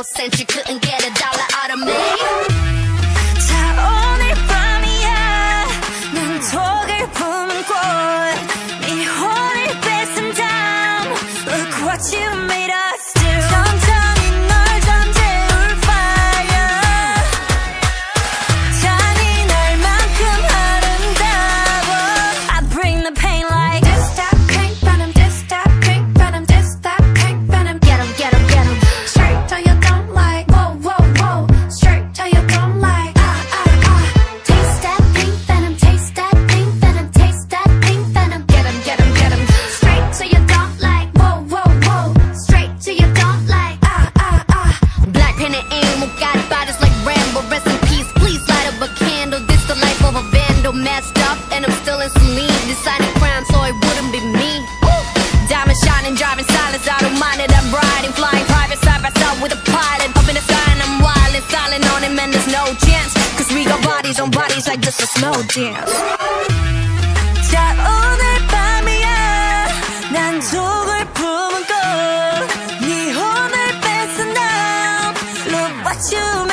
cent, you couldn't get $1 out of me. 자 오늘 밤이야 난 독을 품은 꽃 네 혼을 뺏은 다음 Look what you made us do. 천천히 널 잠재울 fire 잔인할 만큼 아름다워 I bring the pain like This that pink venom, this that pink venom, this that pink venom. Get 'em, get 'em, get 'em. Straight till you don't like Whoa, whoa, whoa. Straight till you don't like Taste that pink venom, taste that pink venom, taste that pink venom. Get 'em, get 'em, get 'em. Straight till you don't like Whoa, whoa, whoa. Straight till you don't like BLACKPINK and emo got bodies like Rambo. Rest in peace, please light up a candle. This the life of a vandal, messed up, and I'm still in saline. Deciding crime, so it wouldn't be me. Diamond shining, driving silence, I don't mind it. I'm riding, flying private side by side with a pilot. Up in the sky and I'm wild and styling on him, and there's no chance. Cause we got bodies on bodies like just a slow dance. 자 오늘 밤이야 난 독을 품은 꽃 네 혼을 뺏은 다음 Look what you